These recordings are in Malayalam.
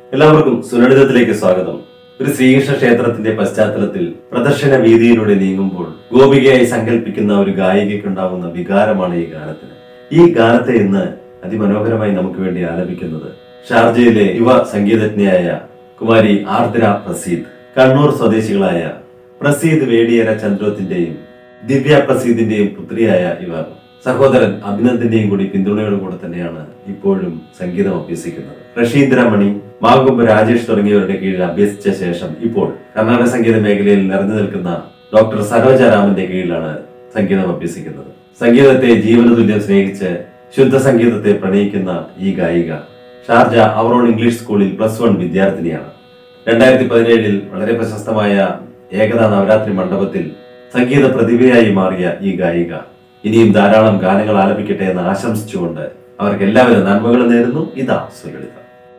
എല്ലാവർക്കും സുലളിതത്തിലേക്ക് സ്വാഗതം. ഒരു ശ്രീകൃഷ്ണ ക്ഷേത്രത്തിന്റെ പശ്ചാത്തലത്തിൽ പ്രദർശന വീതിയിലൂടെ നീങ്ങുമ്പോൾ ഗോപികയായി സങ്കല്പിക്കുന്ന ഒരു ഗായികയ്ക്കുണ്ടാവുന്ന വികാരമാണ് ഈ ഗാനത്തിന്. ഈ ഗാനത്തെ ഇന്ന് അതിമനോഹരമായി നമുക്ക് വേണ്ടി ആലപിക്കുന്നത് ഷാർജയിലെ യുവ സംഗീതജ്ഞയായ കുമാരി ആർദ്ര പ്രസീദ്. കണ്ണൂർ സ്വദേശികളായ പ്രസീദ് വേടിയേര ചന്ദ്രോത്തിന്റെയും ദിവ്യ പ്രസീദിന്റെയും പുത്രിയായ ഇവർ സഹോദരൻ അഭിനന്ദിന്റെയും കൂടി പിന്തുണയോടുകൂടെ തന്നെയാണ് ഇപ്പോഴും സംഗീതം അഭ്യസിക്കുന്നത്. റഷീന്ദ്രമണി, മാകുമ്പ് രാജേഷ് തുടങ്ങിയവരുടെ കീഴിൽ അഭ്യസിച്ച ശേഷം ഇപ്പോൾ കർണാടക സംഗീത മേഖലയിൽ നിറഞ്ഞു നിൽക്കുന്ന ഡോക്ടർ സരോജ രാമന്റെ കീഴിലാണ് സംഗീതം അഭ്യസിക്കുന്നത്. സംഗീതത്തെ ജീവനതുല്യം സ്നേഹിച്ച് ശുദ്ധ സംഗീതത്തെ പ്രണയിക്കുന്ന ഈ ഗായിക ഷാർജ അവറോൺ ഇംഗ്ലീഷ് സ്കൂളിൽ +1 വിദ്യാർത്ഥിനിയാണ്. 2017 വളരെ പ്രശസ്തമായ ഏകതാ നവരാത്രി മണ്ഡപത്തിൽ സംഗീത പ്രതിഭയായി മാറിയ ഈ ഗായിക ഇനിയും ധാരാളം ഗാനങ്ങൾ ആലപിക്കട്ടെ എന്ന് ആശംസിച്ചുകൊണ്ട് അവർക്ക് എല്ലാവിധ നന്മകളും നേരുന്നു. ഇതാ സുലളിത.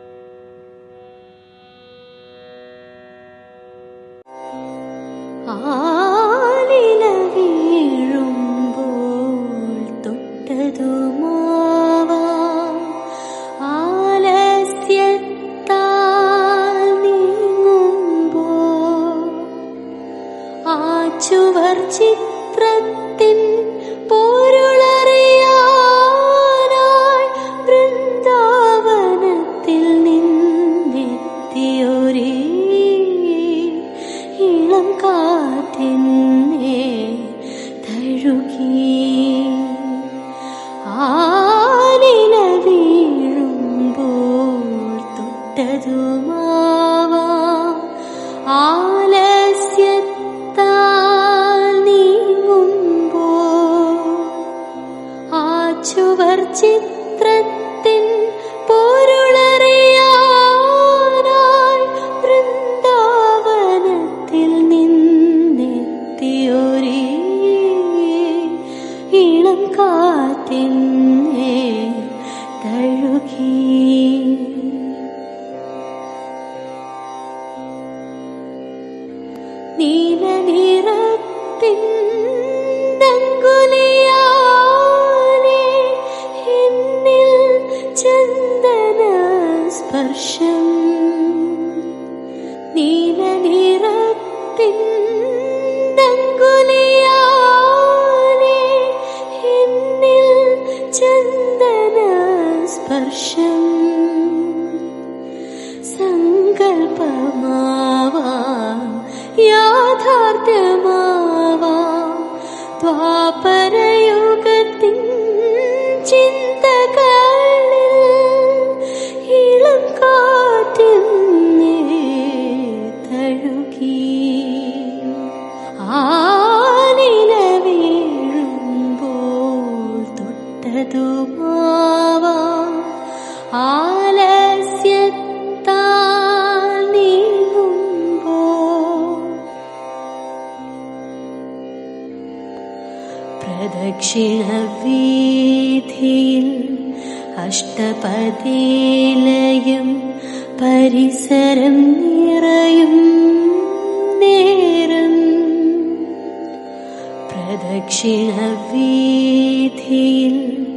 ചിത്രത്തിൻ പോരുളറിയാനായി വൃന്ദാവനത്തിൽ നിന്നെത്തിയൊരേ ഇളം കാറ്റിനെ തഴുകി ആലില വീഴുമ്പോൾ തൊട്ടതുമാവാം ചിത്രത്തിൻ പോരുളറിയാനായി വൃന്ദാവനത്തിൽ നിന്നെത്തിയൊരേ ഇളം കാറ്റിനെ തഴുകി നീല നിറത്തിൻ ചന്ദന സ്പർശം നീല നിറത്തിൻ അങ്കുലിയാലെ എന്നിൽ ചന്ദന സ്പർശം സങ്കൽപ്പമാവാം യാഥാർത്ഥ്യമാവാം ദ്വാപരയുഗത്തിൻ ചിന്തകളിൽ ഇളം കാറ്റിനെ തഴുകി ആലില വീഴുമ്പോൾ തൊട്ടതുമാവാം ആലസ്യത്താൽ നീങ്ങുമ്പോൾ പ്രദക്ഷിണ വീഥിയിൽ അഷ്ടപതിലയം പരിസരം നിറയും നേരം പ്രദക്ഷിണ വീഥിയിൽ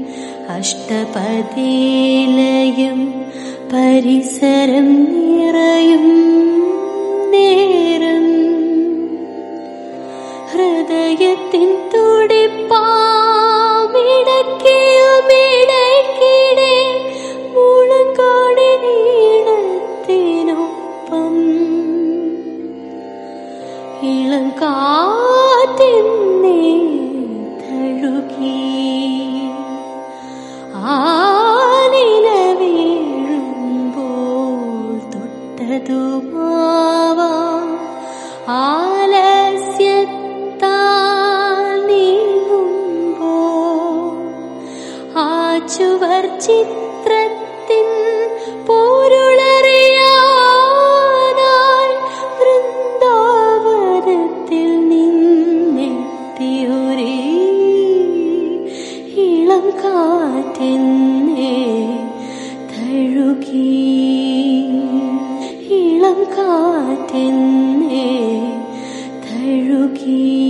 അഷ്ടപതിലയം പരിസരം നിറയും നേരം ഹൃദയത്തിൻ തുടിപ്പാമിടക്കിയുമിടക്കിടെ മുളങ്കാടി നീളത്തിനൊപ്പം ഇളം കാറ്റിനെ തഴുകി ആലില വീഴുമ്പോൾ തൊട്ടതുമാവാം ആലസ്യത്താൽ നീങ്ങുമ്പോൾ ചുവർ ചിത്രത്തിൻ പോരുളറിയാനായി വൃന്ദാവനത്തിൽ നിന്നെത്തിയൊരേ ഇളം കാറ്റിനെ തഴുകി ഇളം കാറ്റിനെ തഴുകി.